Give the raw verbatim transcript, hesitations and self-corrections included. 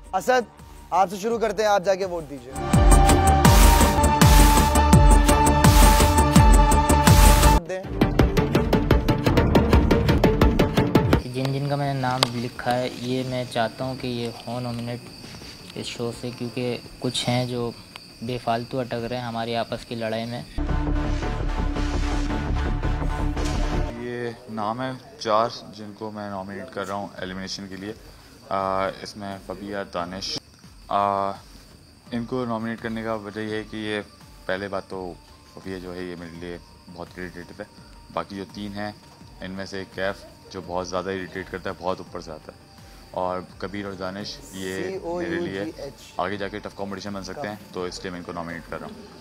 असद, आपसे शुरू करते हैं, आप जाके वोट दीजिए। जिन जिन का मैंने नाम लिखा है ये मैं चाहता हूँ कि ये हो नॉमिनेट इस शो से, क्योंकि कुछ हैं जो बेफालतू अटक रहे हैं हमारी आपस की लड़ाई में। ये नाम है चार जिनको मैं नॉमिनेट कर रहा हूँ एलिमिनेशन के लिए। आ, इसमें फबिया, दानिश। आ, इनको नॉमिनेट करने का वजह ये है कि ये पहले बात तो फबिया जो है ये मेरे लिए बहुत इरिटेटिव है। बाकी जो तीन हैं इनमें से कैफ जो बहुत ज़्यादा इरिटेट करता है, बहुत ऊपर से आता है, और कबीर और दानिश ये मेरे लिए आगे जाके टफ कंपटीशन बन सकते हैं, तो इसलिए मैं इनको नॉमिनेट कर रहा हूँ।